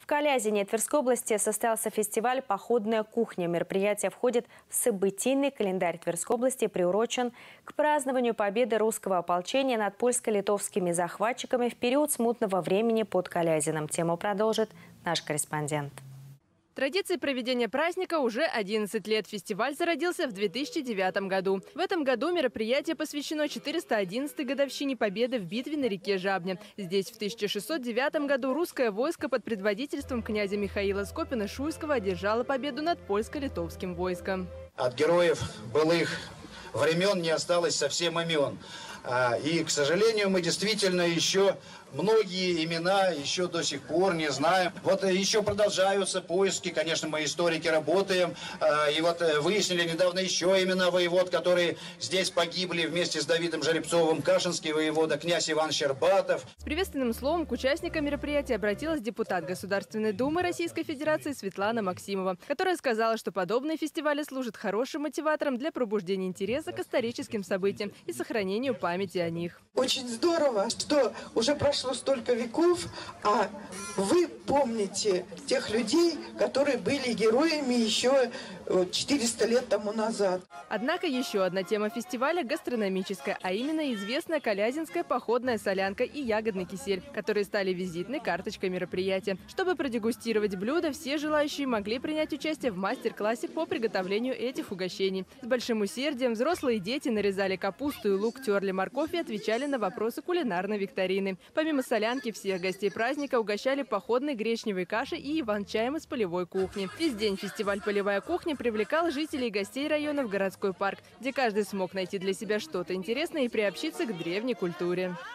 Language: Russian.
В Калязине Тверской области состоялся фестиваль «Походная кухня». Мероприятие входит в событийный календарь Тверской области и приурочен к празднованию победы русского ополчения над польско-литовскими захватчиками в период смутного времени под Калязином. Тему продолжит наш корреспондент. Традиции проведения праздника уже 11 лет. Фестиваль зародился в 2009 году. В этом году мероприятие посвящено 411-й годовщине победы в битве на реке Жабне. Здесь в 1609 году русское войско под предводительством князя Михаила Скопина-Шуйского одержало победу над польско-литовским войском. От героев былых времен не осталось совсем имен. И, к сожалению, мы действительно еще многие имена еще до сих пор не знаем. Вот еще продолжаются поиски, конечно, мы историки работаем. И вот выяснили недавно еще имена воевод, которые здесь погибли вместе с Давидом Жеребцовым. Кашинский воевода, князь Иван Щербатов. С приветственным словом к участникам мероприятия обратилась депутат Государственной Думы Российской Федерации Светлана Максимова, которая сказала, что подобные фестивали служат хорошим мотиватором для пробуждения интереса к историческим событиям и сохранению памяти о них. Очень здорово, что уже прошло столько веков, а вы помните тех людей, которые были героями еще 400 лет тому назад. Однако еще одна тема фестиваля – гастрономическая, а именно известная калязинская походная солянка и ягодный кисель, которые стали визитной карточкой мероприятия. Чтобы продегустировать блюда, все желающие могли принять участие в мастер-классе по приготовлению этих угощений. С большим усердием взрослые и дети нарезали капусту и лук, терли морковь и отвечали на вопросы кулинарной викторины. Помимо солянки, всех гостей праздника угощали походной гречневой кашей и иван-чаем из полевой кухни. Весь день фестиваль «Полевая кухня» привлекал жителей и гостей района в городской парк, где каждый смог найти для себя что-то интересное и приобщиться к древней культуре.